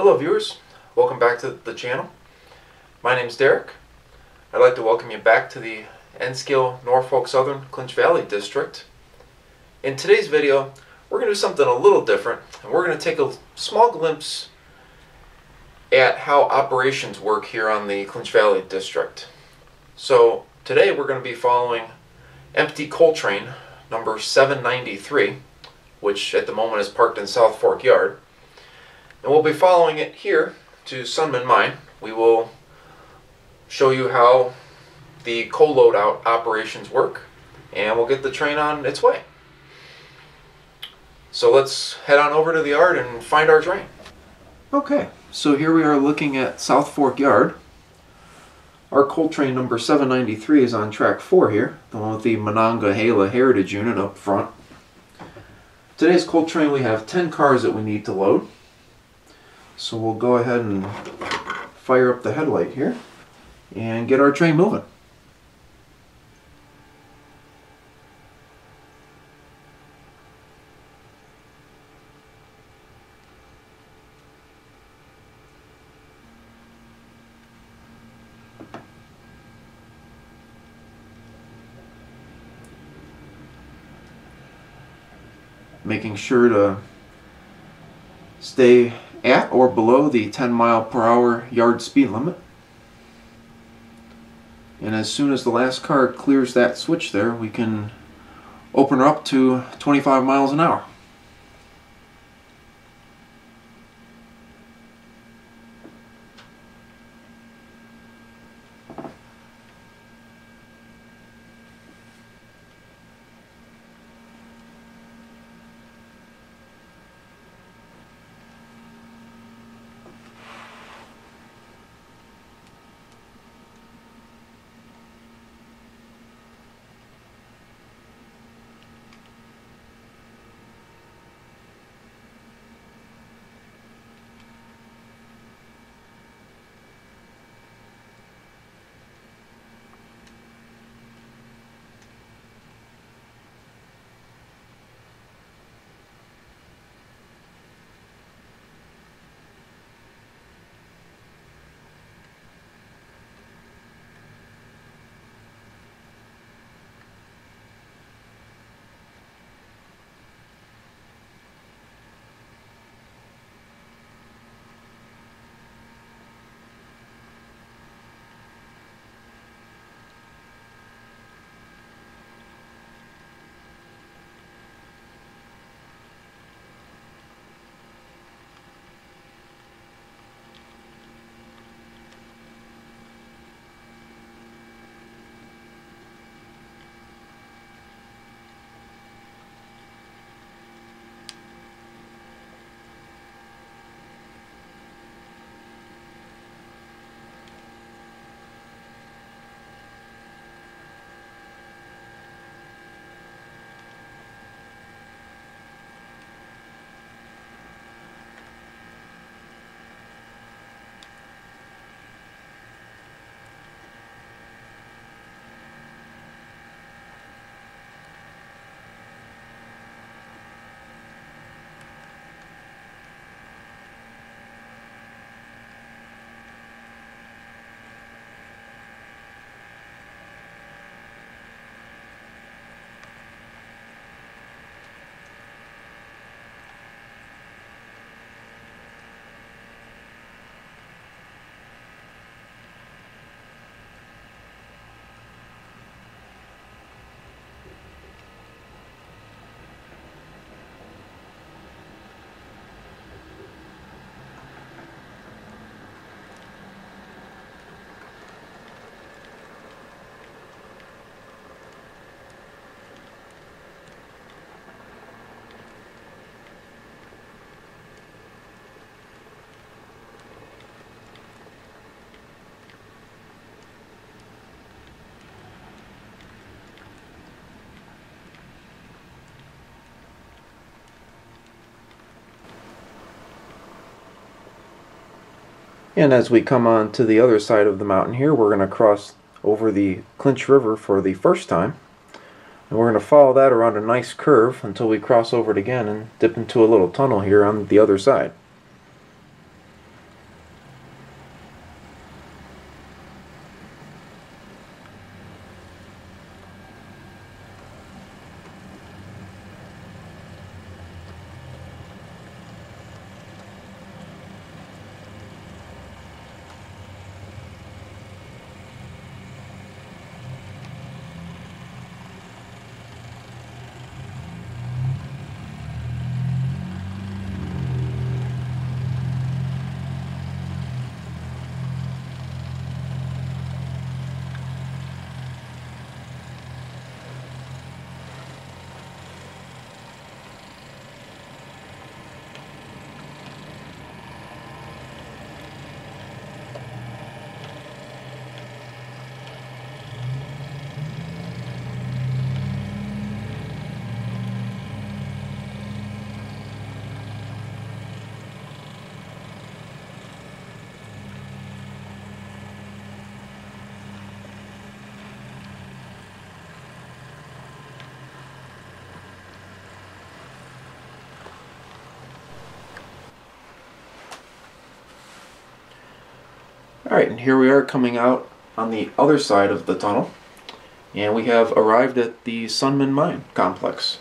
Hello viewers, welcome back to the channel. My name is Derek. I'd like to welcome you back to the Enniskillen, Norfolk Southern Clinch Valley District. In today's video, we're going to do something a little different, and we're going to take a small glimpse at how operations work here on the Clinch Valley District. So today we're going to be following empty coal train number 793, which at the moment is parked in South Fork Yard. And we'll be following it here to Sonman Mine. We will show you how the coal load out operations work, and we'll get the train on its way. So let's head on over to the yard and find our train. Okay, so here we are looking at South Fork Yard. Our coal train number 793 is on track 4 here, the one with the Monongahela Heritage Unit up front. Today's coal train, we have 10 cars that we need to load. So we'll go ahead and fire up the headlight here and get our train moving. Making sure to stay at or below the 10-mile-per-hour yard speed limit. And as soon as the last car clears that switch there, we can open her up to 25 miles an hour. And as we come on to the other side of the mountain here, we're going to cross over the Clinch River for the first time. And we're going to follow that around a nice curve until we cross over it again and dip into a little tunnel here on the other side. Alright, and here we are coming out on the other side of the tunnel, and we have arrived at the Sonman Mine complex.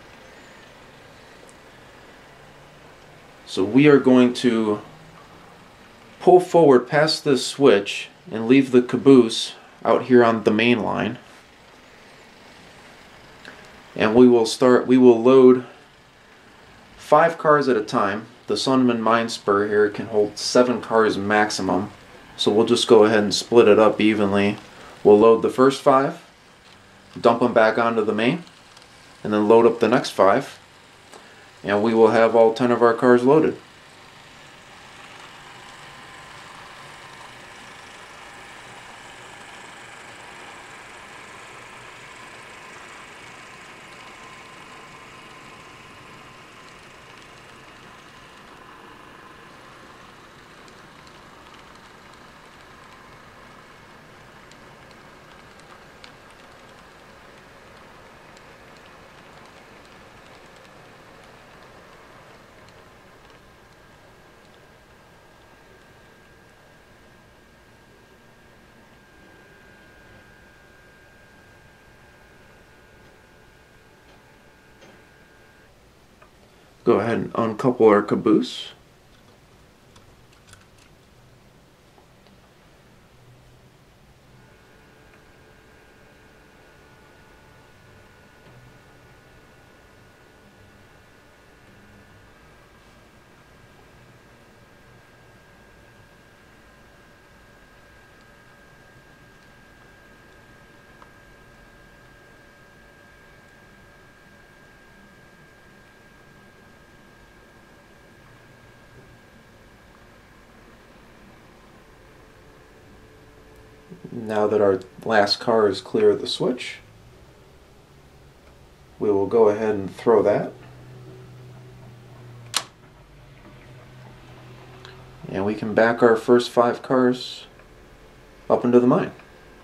So we are going to pull forward past this switch and leave the caboose out here on the main line. And we will load 5 cars at a time. The Sonman Mine spur here can hold 7 cars maximum. So we'll just go ahead and split it up evenly. We'll load the first 5, dump them back onto the main, and then load up the next 5. And we will have all 10 of our cars loaded. Go ahead and uncouple our caboose. Now that our last car is clear of the switch, we will go ahead and throw that. And we can back our first 5 cars up into the mine.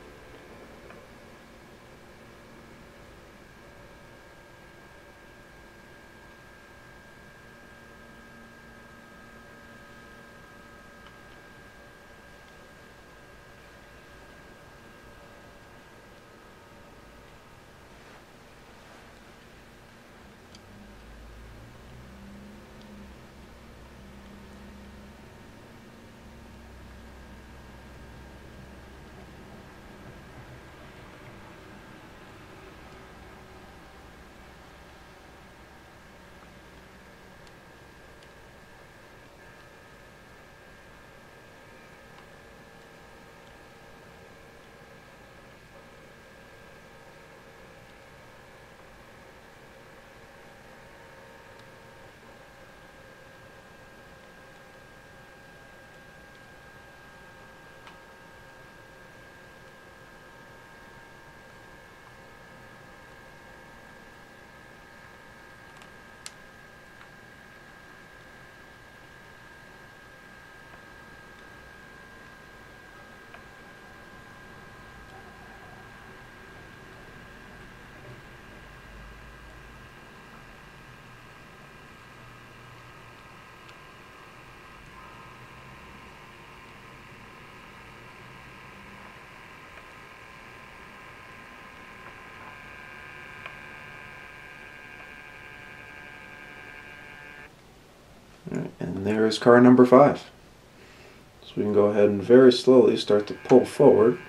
And there is car number 5. So we can go ahead and very slowly start to pull forward,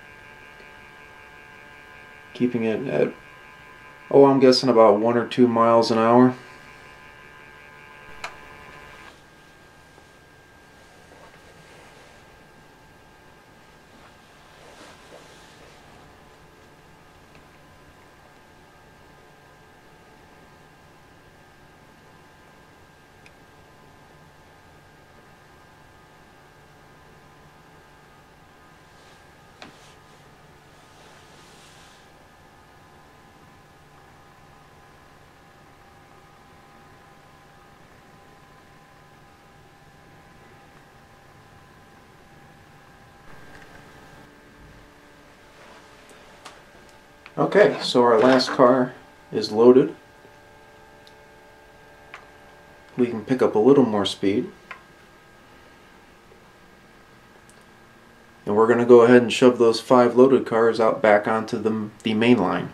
keeping it at, I'm guessing about 1 or 2 miles an hour. Okay, so our last car is loaded. We can pick up a little more speed. And we're going to go ahead and shove those 5 loaded cars out back onto the main line.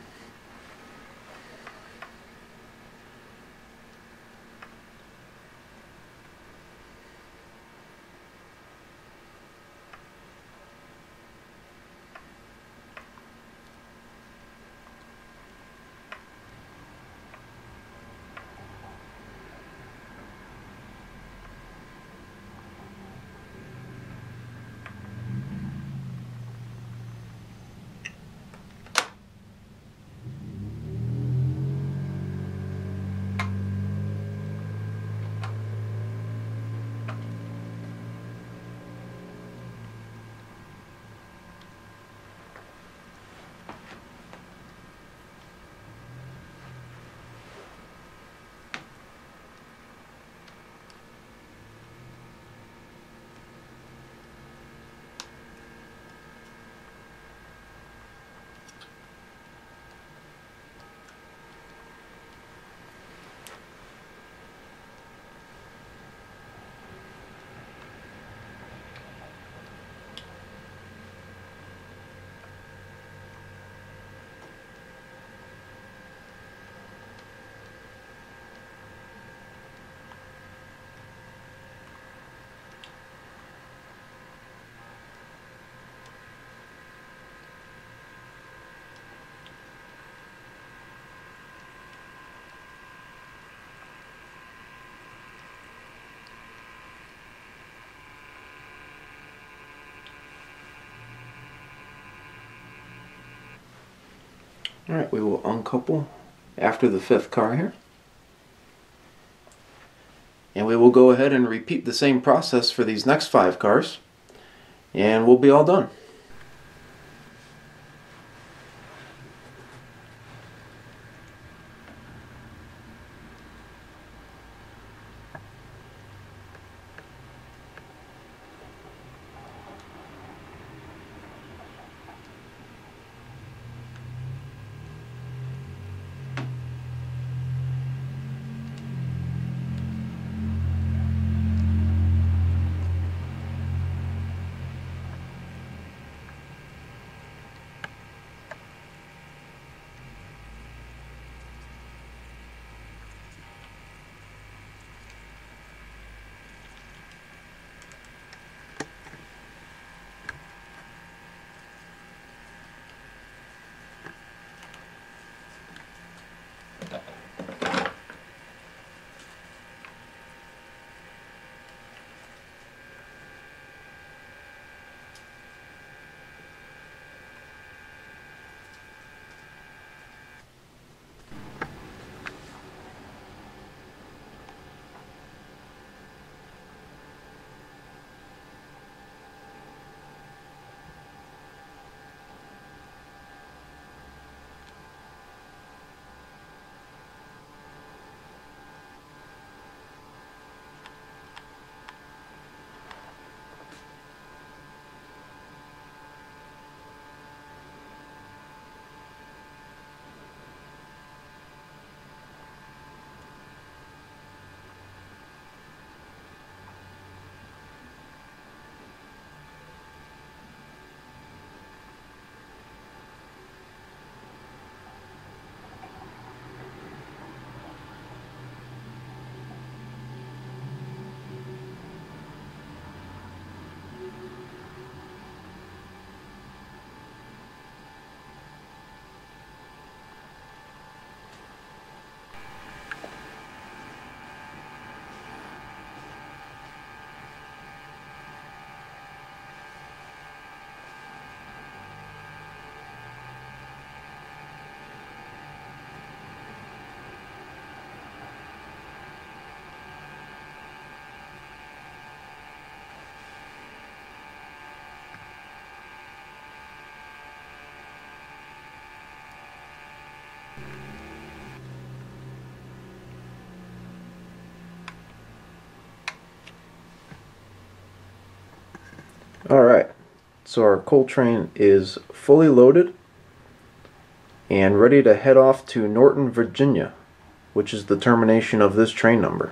Alright, we will uncouple after the 5th car here. And we will go ahead and repeat the same process for these next 5 cars. And we'll be all done. Alright, so our coal train is fully loaded and ready to head off to Norton, Virginia, which is the termination of this train number.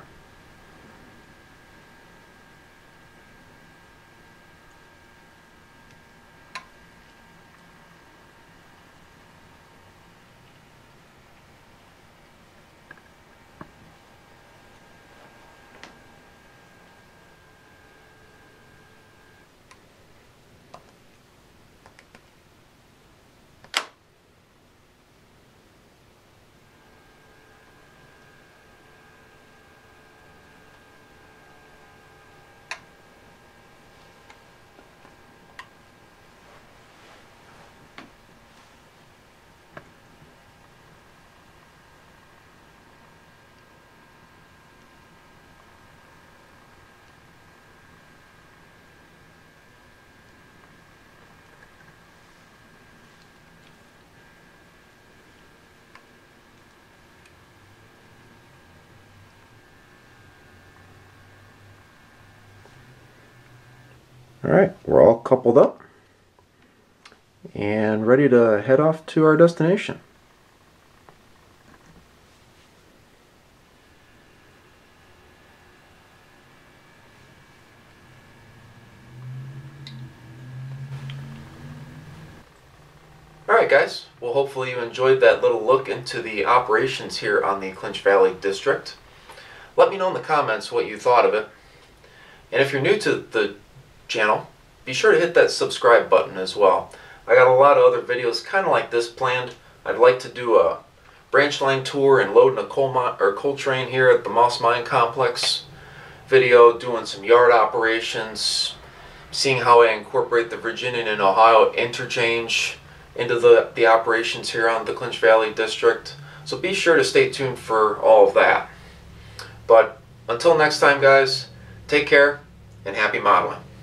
Alright, we're all coupled up and ready to head off to our destination. Alright guys, well hopefully you enjoyed that little look into the operations here on the Clinch Valley District. Let me know in the comments what you thought of it. And if you're new to the channel, be sure to hit that subscribe button as well. I got a lot of other videos kind of like this planned. I'd like to do a branch line tour and loading a coal train here at the Sonman Mine complex. Video doing some yard operations, seeing how I incorporate the Virginia and Ohio interchange into the operations here on the Clinch Valley District. So be sure to stay tuned for all of that. But until next time guys, take care and happy modeling.